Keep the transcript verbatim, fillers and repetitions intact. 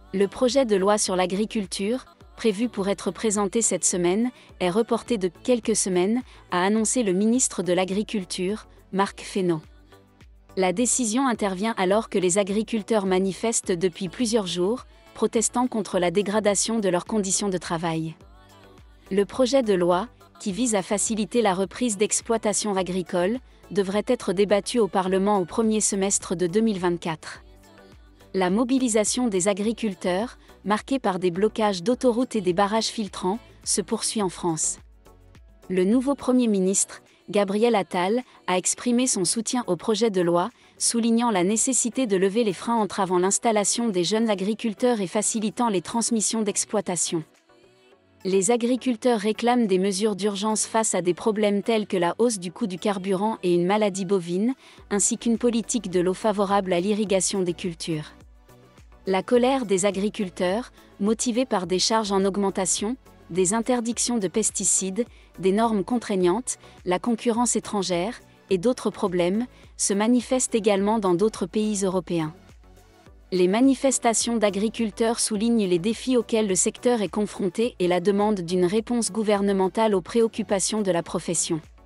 Le projet de loi sur l'agriculture, prévu pour être présenté cette semaine, est reporté de quelques semaines, a annoncé le ministre de l'Agriculture, Marc Fesneau. La décision intervient alors que les agriculteurs manifestent depuis plusieurs jours, protestant contre la dégradation de leurs conditions de travail. Le projet de loi, qui vise à faciliter la reprise d'exploitation agricole, devrait être débattu au Parlement au premier semestre de deux mille vingt-quatre. La mobilisation des agriculteurs, marquée par des blocages d'autoroutes et des barrages filtrants, se poursuit en France. Le nouveau Premier ministre, Gabriel Attal, a exprimé son soutien au projet de loi, soulignant la nécessité de lever les freins entravant l'installation des jeunes agriculteurs et facilitant les transmissions d'exploitation. Les agriculteurs réclament des mesures d'urgence face à des problèmes tels que la hausse du coût du carburant et une maladie bovine, ainsi qu'une politique de l'eau favorable à l'irrigation des cultures. La colère des agriculteurs, motivée par des charges en augmentation, des interdictions de pesticides, des normes contraignantes, la concurrence étrangère, et d'autres problèmes, se manifeste également dans d'autres pays européens. Les manifestations d'agriculteurs soulignent les défis auxquels le secteur est confronté et la demande d'une réponse gouvernementale aux préoccupations de la profession.